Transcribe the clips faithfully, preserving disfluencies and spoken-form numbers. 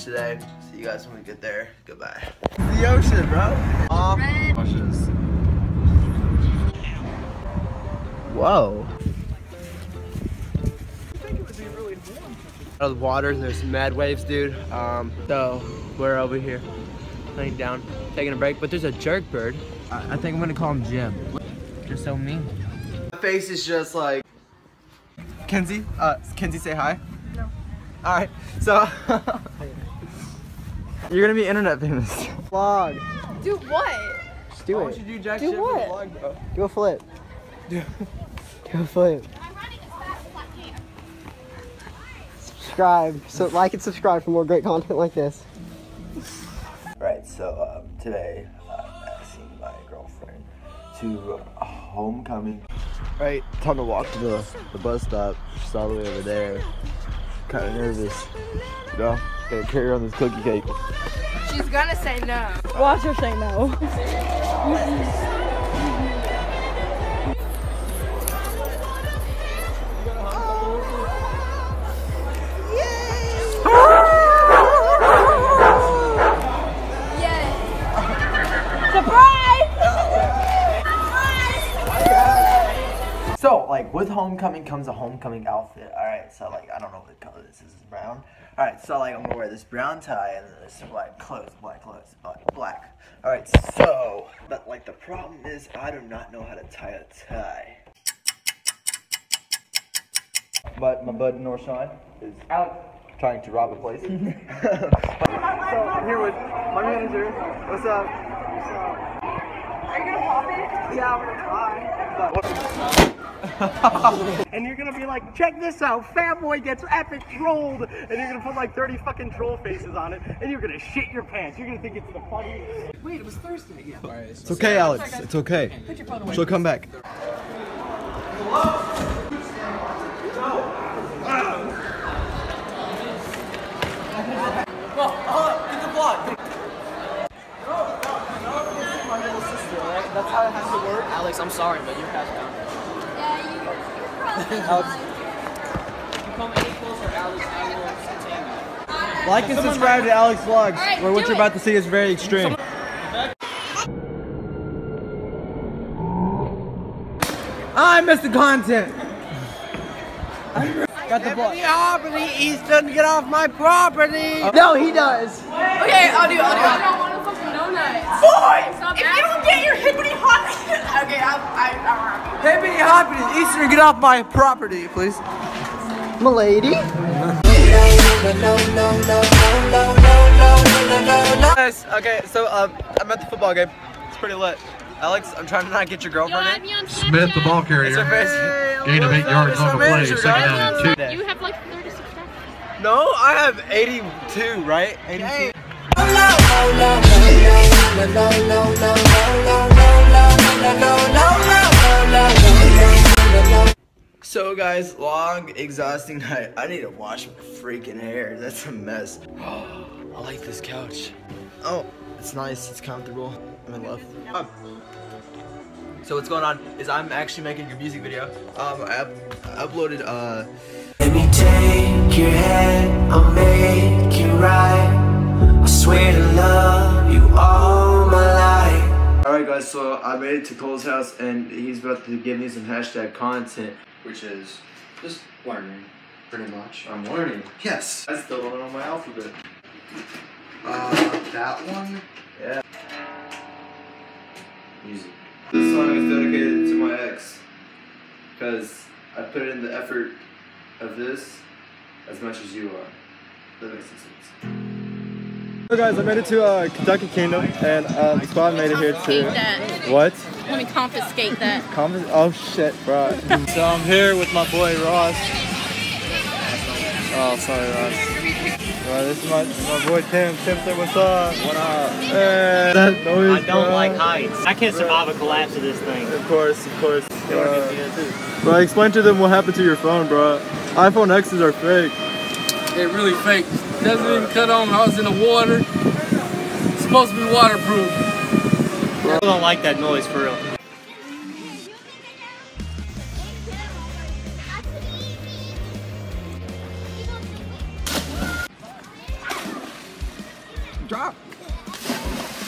beach today. See you guys when we get there. Goodbye. The ocean, bro. Um, watch this. Whoa. Out of the waters, there's some mad waves, dude. Um, so we're over here, laying down, taking a break. But there's a jerk bird. I, I think I'm gonna call him Jim. Just so mean. My face is just like. Kenzie, uh, Kenzie, say hi. No. All right, so you're gonna be internet famous. Vlog. Do what? Just do oh, it. You do jack do shit what? For the vlog, bro. Do a flip. Do, do a flip. Subscribe. So like and subscribe for more great content like this. Right. So um, today I'm asking my girlfriend to uh, homecoming. Right. Time to walk to the, the bus stop. She's all the way over there. Kind of nervous. You know, gotta carry on this cookie cake. She's gonna say no. Watch her say no. So, like, with homecoming comes a homecoming outfit. Alright, so, like, I don't know what color this is. This is brown. Alright, so, like, I'm gonna wear this brown tie and this black clothes, black clothes, black, black. Alright, so, but, like, the problem is I do not know how to tie a tie. But my bud Norshan is out trying to rob a place. So, I'm here with my manager. What's up? What's up? Are you gonna pop it? Yeah, I'm gonna try. What's and you're gonna be like, check this out, Fat Boy gets epic trolled, and you're gonna put like thirty fucking troll faces on it, and you're gonna shit your pants. You're gonna think it's the funniest. Wait, it was Thursday. Yeah. Right, it's okay, Alex. It's okay. Put your phone away. She'll come back. That's how it has to work. Alex, I'm sorry, but you're passed down. Yeah, you, you're probably Alex. If you come any closer, Alex, I will detain you. Like and subscribe to Alex Vlogs, right, where what you're it. about to see is very extreme. I missed the content. Got the block. Albany Easton, get off my property! Uh, no, he does. Okay, I'll do it, I'll do it. I don't want to fucking donuts. Boy! Stop if asking. You don't get your hippity hoppity. Okay, I, I, I, Hippity hoppity, Eastern, get off my property, please. M'lady. Guys, okay, so um, I'm at the football game. It's pretty lit. Alex, I'm trying to not get your girlfriend in. Smith, the ball carrier. Gain of eight yards on the play. Second down and two. You have like thirty-six seconds. No, I have eighty-two, right? eighty-two. So guys, long, exhausting night. I need to wash my freaking hair. That's a mess. Oh, I like this couch. Oh, it's nice. It's comfortable. I'm in love. Um, so what's going on is I'm actually making a music video. Um, I, up I uploaded. Uh, Let me take your hand, I'll make it right. I swear to love you all my life. Alright guys, so I made it to Cole's house and he's about to give me some hashtag content. Which is just learning, pretty much. I'm learning. Yes. I still don't know my alphabet. Uh, that one? Yeah. Music. This song is dedicated to my ex. Because I put in the effort of this as much as you are. That makes sense. So guys, I made it to uh, Kentucky Kingdom, and uh, the squad made it here too. That. What? Let me confiscate that. Confis oh shit, bro. So I'm here with my boy Ross. Oh, sorry, Ross. Bro, this is my, my boy Tim. Tim, say what's up? What up? Hey, that noise, I don't bro. like heights. I can't survive a collapse of this thing. Of course, of course. Uh, bro, explain to them what happened to your phone, bro. iPhone X's are fake. They're really fake. Doesn't even cut on when I was in the water. It's supposed to be waterproof. I don't like that noise for real.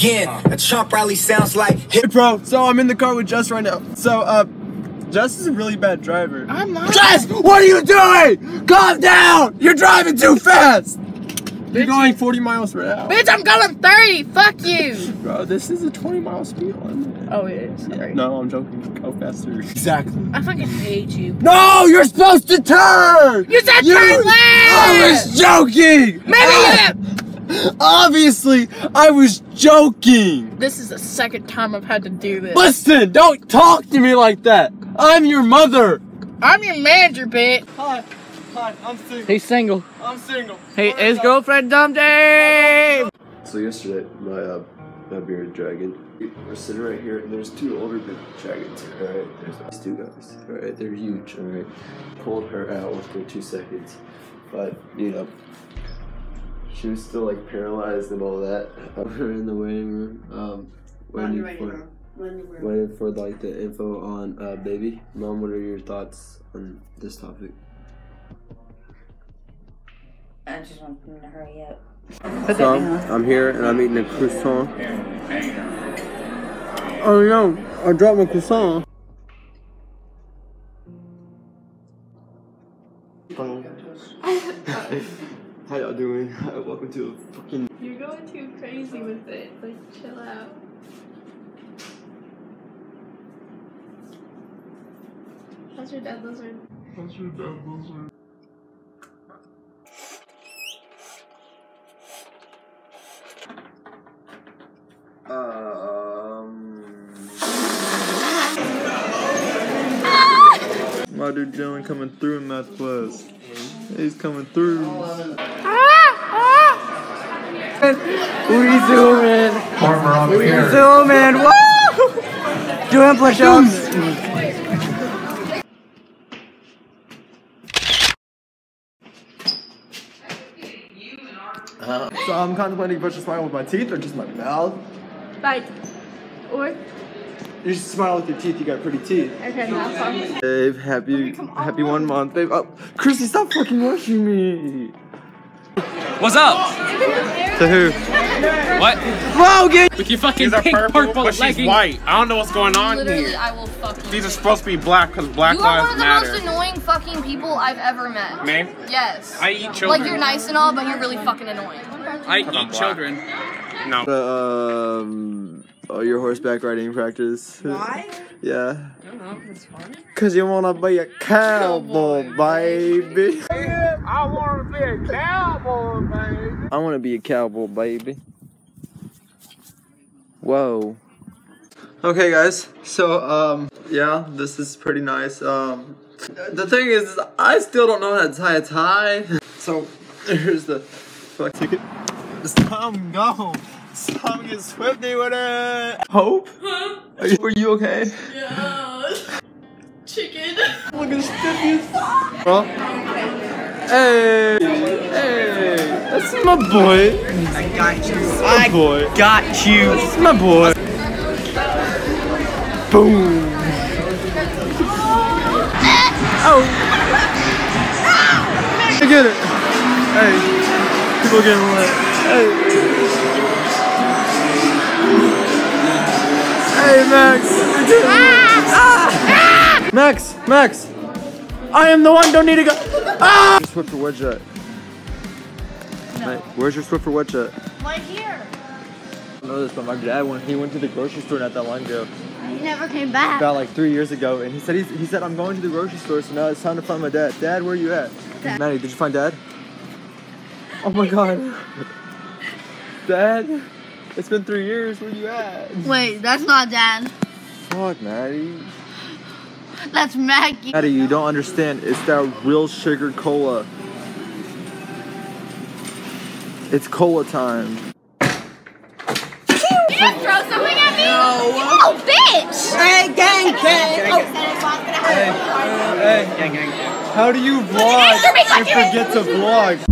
again. A Trump rally sounds like hip. Hey, bro, so I'm in the car with Jess right now. So, uh, Jess is a really bad driver. I'm not. Jess, what are you doing? Calm down! You're driving too fast! You're going forty miles per hour. Bitch, I'm going thirty. Fuck you. Bro, this is a twenty mile speed limit. Oh, it is. Sorry. No, I'm joking. Go faster. Exactly. I fucking hate you. No, you're supposed to turn! You said You- turn left. I was joking! Maybe you. Obviously, I was joking! This is the second time I've had to do this. Listen, don't talk to me like that! I'm your mother! I'm your manager, bitch. Hi, hi, I'm single. He's single. I'm single. Hey, his girlfriend dumped him. So yesterday, my uh, my bearded dragon, we're sitting right here, and there's two older dragons. All right, there's these two guys. All right, they're huge. All right, pulled her out within two seconds, but you know, she was still like paralyzed and all that. We're in the waiting room, um, waiting for waiting for like the info on uh, baby. Mom, what are your thoughts on this topic? I just want them to hurry up. So I'm here and I'm eating a croissant. Oh no, I dropped my croissant. How y'all doing? Welcome to a fucking... You're going too crazy with it. Like, chill out. How's your dad lizard? How's your dad lizard? Um... My dude Dylan coming through in math class. He's coming through. We zooming. Farmer on the air. Zooming. Woo! Doing push-ups. Uh, so I'm contemplating push a smile with my teeth or just my mouth. Bite. Or? You should smile with your teeth. You got pretty teeth. Okay, that's fine. Babe, happy, happy one month, babe. Oh, Chrissy, stop fucking rushing me. What's up? To who? What? Logan! With your fucking These are pink purple, purple but she's leggings. white. I don't know what's going on Literally, here. I will fuck you. These are supposed to be black because Black You are Lives one of the Matter. most annoying fucking people I've ever met. Me? Yes. I eat children. Like, you're nice and all, but you're really fucking annoying. I eat children. No. Uh, um, oh, your horseback riding practice. Why? Yeah. I don't know. It's fun. Cause you wanna be a cowboy, baby. I want to be a cowboy, baby. I wanna be a cowboy, baby. Whoa. Okay, guys. So, um, yeah, this is pretty nice. Um, the thing is, I still don't know how to tie a tie. So, here's the fuck ticket. It's time to go. It's time to get swifty with it. Hope? Huh? Are you, are you okay? Yeah. Chicken. Look at Stiffy as fuck. Bro. Hey, hey, that's my boy. I got you. That's my I boy. got you. That's my boy. Boom. Oh. I get it. Hey, people getting lit. Hey. Hey, Max. Ah. Max, Max. I am the one. Don't need to go. Ah. Swiffer Wedget. No. Hey, where's your Swiffer Wedget? Right here. I don't know this, but my dad, when he went to the grocery store not that long ago, He never came back. about like three years ago, and he said he's, he said I'm going to the grocery store, so now it's time to find my dad. Dad, where you at? Dad. Maddie, did you find Dad? Oh my God, Dad, it's been three years. Where you at? Wait, that's not Dad. Fuck, Maddie. That's Maggie. Maddie, you don't understand. It's that real sugar cola. It's cola time. You throw something at me? No. Oh, bitch! Hey, gang, gang. Oh. Hey, hey, Gang, gang. how do you vlog and forget to vlog?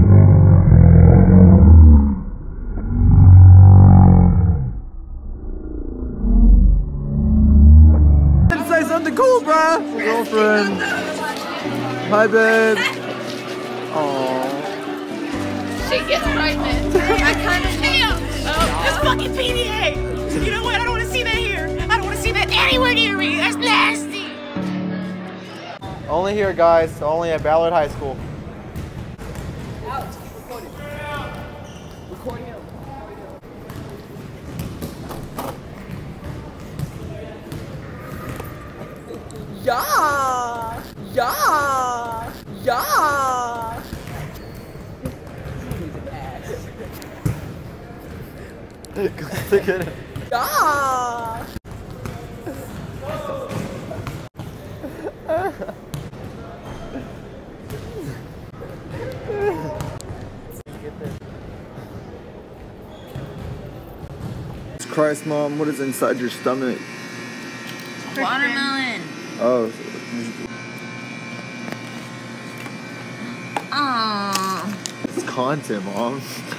Say something cool, bruh. Girlfriend. Hi, babe. Aww. She gets pregnant. I kind of Oh, this fucking P D A! You know what? I don't want to see that here. I don't want to see that anywhere near me. That's nasty. Only here, guys. Only at Ballard High School. Alex, keep recording. Recording him. Yeah! Yeah! Yeah! Look at it. Yeah! Christ, Mom, what is inside your stomach? Watermelon. Oh. Aww. It's content, Mom.